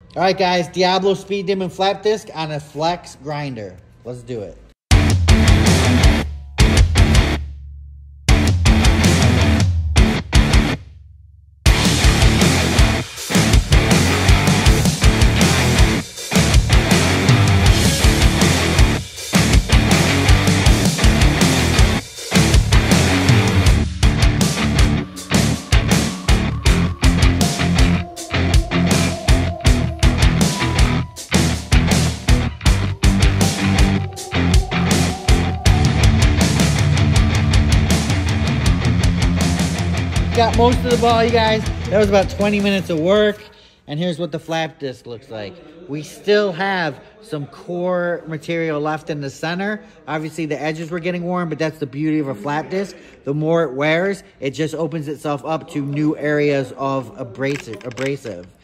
All right, guys, Diablo Speed Demon Flap Disc on a flex grinder. Let's do it. Got most of the ball, you guys. That was about 20 minutes of work. And here's what the flap disc looks like. We still have some core material left in the center. Obviously, the edges were getting worn, but that's the beauty of a flap disc. The more it wears, it just opens itself up to new areas of abrasive.